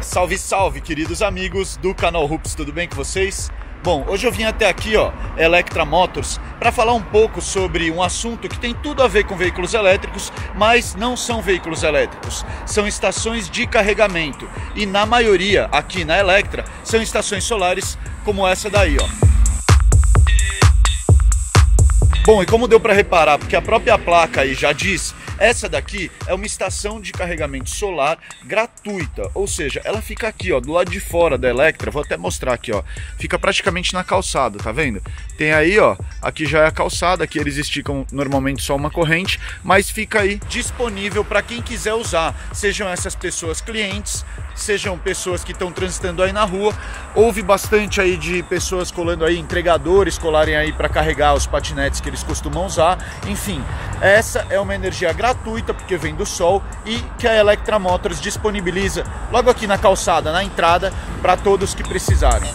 Salve, salve, queridos amigos do canal Rups, tudo bem com vocês? Bom, hoje eu vim até aqui, Electra Motors, para falar um pouco sobre um assunto que tem tudo a ver com veículos elétricos, mas não são veículos elétricos, são estações de carregamento. E na maioria, aqui na Electra, são estações solares como essa daí, Bom, e como deu para reparar, porque a própria placa aí já diz, essa daqui é uma estação de carregamento solar gratuita, ou seja, ela fica aqui, do lado de fora da Electra. Vou até mostrar aqui, fica praticamente na calçada, tá vendo? Tem aí, aqui já é a calçada, aqui eles esticam normalmente só uma corrente, mas fica aí disponível para quem quiser usar, sejam essas pessoas clientes, sejam pessoas que estão transitando aí na rua. Houve bastante aí de pessoas colando aí, entregadores colarem aí para carregar os patinetes que eles costumam usar. Enfim, essa é uma energia gratuita porque vem do sol e que a Electra Motors disponibiliza logo aqui na calçada, na entrada, para todos que precisarem.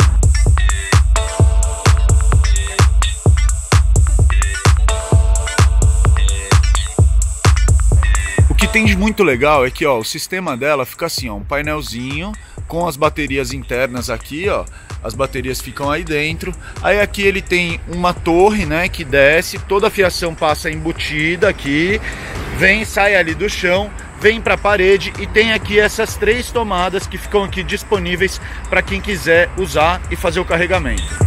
O que tem de muito legal é que o sistema dela fica assim, um painelzinho com as baterias internas aqui, as baterias ficam aí dentro. Aí aqui ele tem uma torre, que desce, toda a fiação passa embutida aqui, sai ali do chão, vem para a parede e tem aqui essas 3 tomadas que ficam aqui disponíveis para quem quiser usar e fazer o carregamento.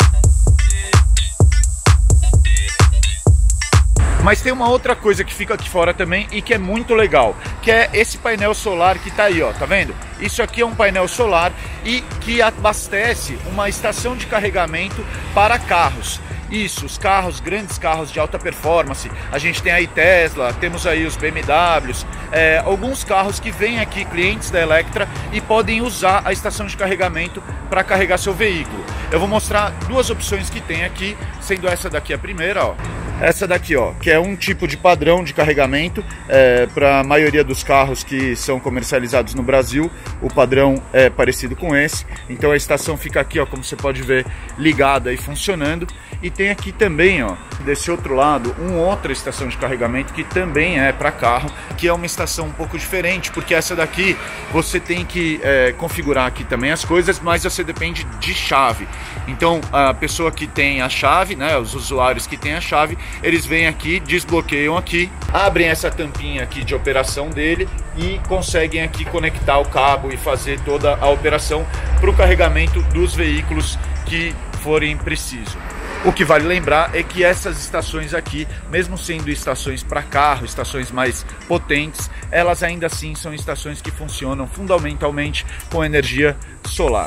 Mas tem uma outra coisa que fica aqui fora também e que é muito legal, que é esse painel solar que tá aí, tá vendo? Isso aqui é um painel solar e que abastece uma estação de carregamento para carros. Isso, os carros, grandes carros de alta performance. A gente tem aí Tesla, temos aí os BMWs, alguns carros que vêm aqui, clientes da Electra, e podem usar a estação de carregamento para carregar seu veículo. Eu vou mostrar 2 opções que tem aqui, sendo essa daqui a primeira, Essa daqui, que é um tipo de padrão de carregamento para a maioria dos carros que são comercializados no Brasil. O padrão é parecido com esse. Então a estação fica aqui, como você pode ver, ligada e funcionando. E tem aqui também, desse outro lado, outra estação de carregamento que também é para carro, que é uma estação um pouco diferente, porque essa daqui você tem que configurar aqui também as coisas, mas você depende de chave. Então a pessoa que tem a chave, os usuários que têm a chave, eles vêm aqui, desbloqueiam aqui, abrem essa tampinha aqui de operação dele e conseguem aqui conectar o cabo e fazer toda a operação para o carregamento dos veículos que forem preciso. O que vale lembrar é que essas estações aqui, mesmo sendo estações para carro, estações mais potentes, elas ainda assim são estações que funcionam fundamentalmente com energia solar.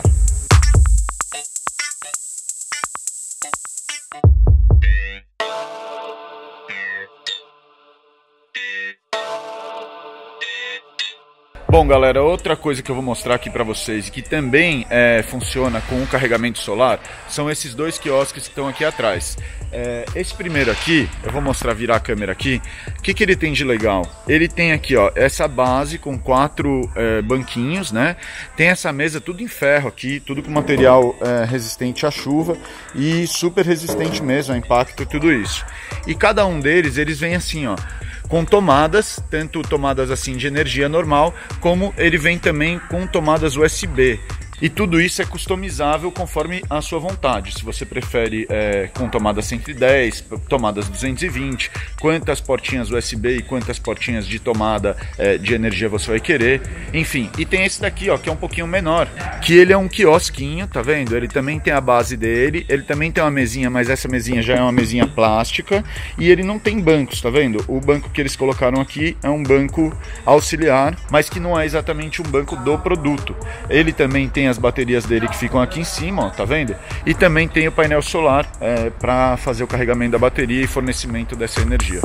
Bom, galera, outra coisa que eu vou mostrar aqui para vocês e que também funciona com o carregamento solar são esses 2 quiosques que estão aqui atrás. Esse primeiro aqui, eu vou mostrar, virar a câmera aqui. O que ele tem de legal? Ele tem aqui, essa base com 4 banquinhos, Tem essa mesa tudo em ferro aqui, tudo com material resistente à chuva e super resistente mesmo a impacto e tudo isso. E cada um deles, eles vêm assim, com tomadas, tanto tomadas assim de energia normal, como ele vem também com tomadas USB. E tudo isso é customizável conforme a sua vontade. Se você prefere com tomada 110, tomadas 220, quantas portinhas USB e quantas portinhas de tomada de energia você vai querer. Enfim, e tem esse daqui, que é um pouquinho menor, que ele é um quiosquinho, tá vendo? Ele também tem a base dele, ele também tem uma mesinha, mas essa mesinha já é uma mesinha plástica e ele não tem bancos, tá vendo? O banco que eles colocaram aqui é um banco auxiliar, mas que não é exatamente um banco do produto. Ele também tem as baterias dele que ficam aqui em cima, tá vendo? E também tem o painel solar para fazer o carregamento da bateria e fornecimento dessa energia.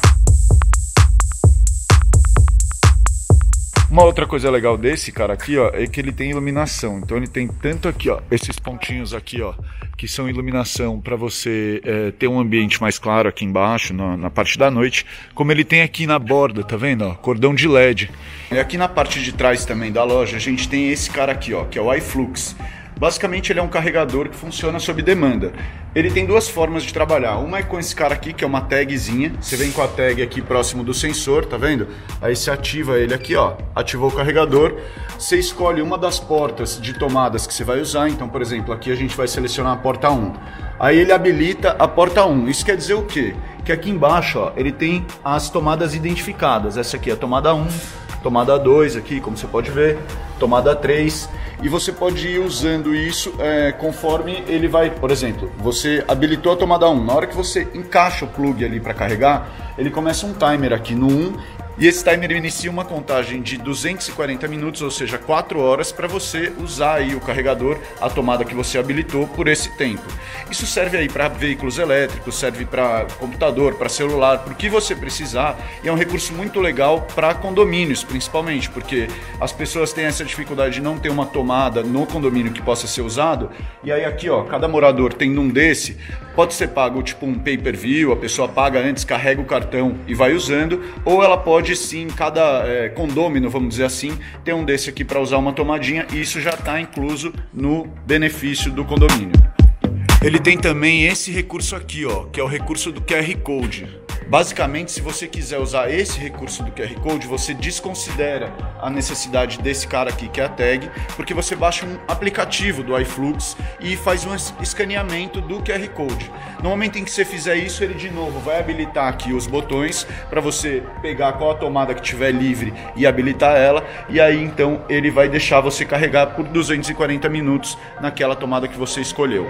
Uma outra coisa legal desse cara aqui, é que ele tem iluminação. Então ele tem tanto aqui, esses pontinhos aqui, que são iluminação para você ter um ambiente mais claro aqui embaixo, na parte da noite, como ele tem aqui na borda, tá vendo? Cordão de LED. E aqui na parte de trás também da loja, a gente tem esse cara aqui, que é o iFlux. Basicamente ele é um carregador que funciona sob demanda. Ele tem duas formas de trabalhar. Uma é com esse cara aqui, que é uma tagzinha. Você vem com a tag aqui próximo do sensor, tá vendo? Aí você ativa ele aqui, ó. Ativou o carregador. Você escolhe uma das portas de tomadas que você vai usar. Então, por exemplo, aqui a gente vai selecionar a porta 1. Aí ele habilita a porta 1. Isso quer dizer o quê? Que aqui embaixo, ó, ele tem as tomadas identificadas. Essa aqui é a tomada 1, tomada 2 aqui, como você pode ver, tomada 3. E você pode ir usando isso conforme ele vai, por exemplo, você habilitou a tomada 1. Na hora que você encaixa o plug ali para carregar, ele começa um timer aqui no 1. E esse timer inicia uma contagem de 240 minutos, ou seja, 4 horas, para você usar aí o carregador, a tomada que você habilitou por esse tempo. Isso serve aí para veículos elétricos, serve para computador, para celular, para o que você precisar. E é um recurso muito legal para condomínios, principalmente, porque as pessoas têm essa dificuldade de não ter uma tomada no condomínio que possa ser usado. E aí aqui, ó, cada morador tendo um desse, pode ser pago tipo um pay-per-view, a pessoa paga antes, carrega o cartão e vai usando, ou ela pode sim, cada condômino, vamos dizer assim, ter um desse aqui para usar uma tomadinha, e isso já está incluso no benefício do condomínio. Ele tem também esse recurso aqui, ó, que é o recurso do QR Code. Basicamente, se você quiser usar esse recurso do QR Code, você desconsidera a necessidade desse cara aqui, que é a tag, porque você baixa um aplicativo do iFlux e faz um escaneamento do QR Code. No momento em que você fizer isso, ele de novo vai habilitar aqui os botões para você pegar qual a tomada que tiver livre e habilitar ela, e aí então ele vai deixar você carregar por 240 minutos naquela tomada que você escolheu.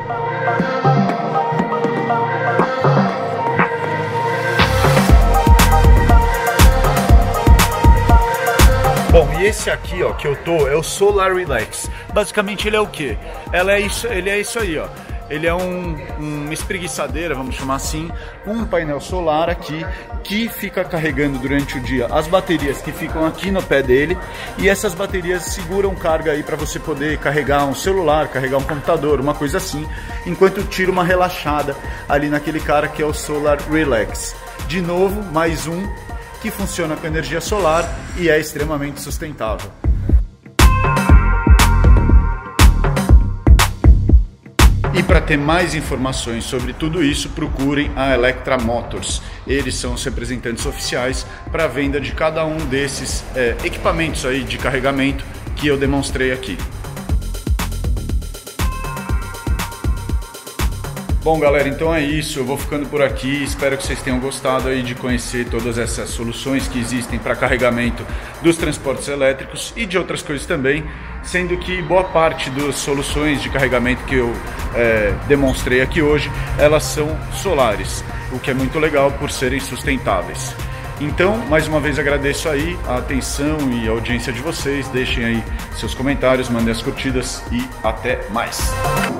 Bom, e esse aqui, ó, que eu tô, é o Solar Relax. Basicamente ele é o quê? Ele é isso aí, ó. Ele é uma espreguiçadeira, vamos chamar assim, com um painel solar aqui que fica carregando durante o dia as baterias que ficam aqui no pé dele, e essas baterias seguram carga aí para você poder carregar um celular, carregar um computador, uma coisa assim, enquanto tira uma relaxada ali naquele cara que é o Solar Relax. De novo, mais um que funciona com energia solar e é extremamente sustentável. E para ter mais informações sobre tudo isso, procurem a Electra Motors. Eles são os representantes oficiais para a venda de cada um desses equipamentos aí de carregamento que eu demonstrei aqui. Bom, galera, então é isso, eu vou ficando por aqui, espero que vocês tenham gostado aí de conhecer todas essas soluções que existem para carregamento dos transportes elétricos e de outras coisas também, sendo que boa parte das soluções de carregamento que eu demonstrei aqui hoje, elas são solares, o que é muito legal por serem sustentáveis. Então, mais uma vez agradeço aí a atenção e a audiência de vocês, deixem aí seus comentários, mandem as curtidas e até mais!